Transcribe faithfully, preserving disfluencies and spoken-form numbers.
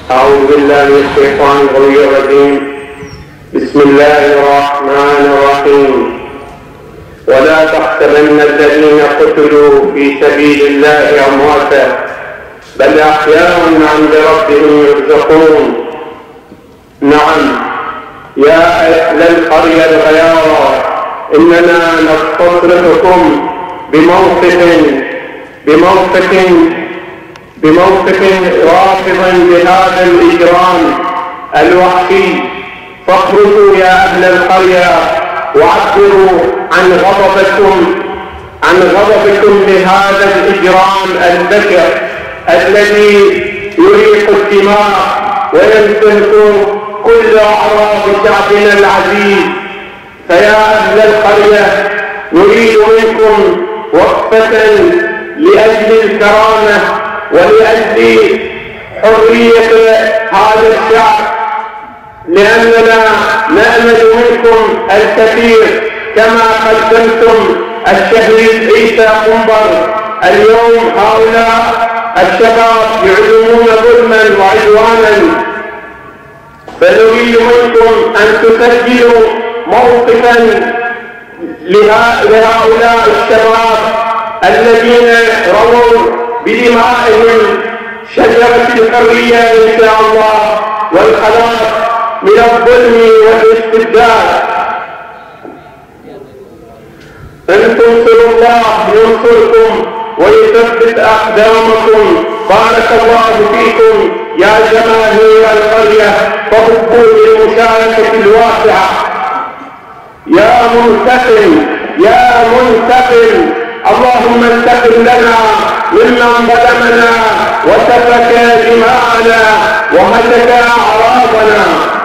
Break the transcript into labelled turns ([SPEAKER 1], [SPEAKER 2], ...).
[SPEAKER 1] أعوذ بالله من الشيطان الرجيم. بسم الله الرحمن الرحيم. ولا تحسبن الذين قتلوا في سبيل الله أمواتا بل أحياء عند ربهم يرزقون. نعم يا أهل القرية الغيارى، إننا نستصرخكم بموقف بموقف بموقف رافضا بهذا الإجرام الوحشي، فاخرجوا يا أهل القرية وعبروا عن غضبكم عن غضبكم لهذا الإجرام البشع الذي يريق الدماء وينتهك كل أعراض شعبنا العزيز. فيا أهل القرية، نريد منكم وقفة لأجل الكرامة ولأجل حرية هذا الشعب، لأننا نأمل منكم الكثير كما قدمتم الشهيد عيسى قنبر. اليوم هؤلاء الشباب يعلمون ظلما وعدوانا، فنريد منكم أن تسجلوا موقفا لهؤلاء الشباب الذين رووا بدمائهم شجرة الحرية إن شاء الله والخلاص من الظلم والاستبداد. إن تنصروا الله ينصركم ويثبت أقدامكم. بارك الله فيكم يا جماهير القرية، فهبوا للمشاركة الواسعة. يا منتقم يا منتقم، اللهم انتقم لنا ممن ظلمنا وسفك دماءنا وهتك أعراضنا.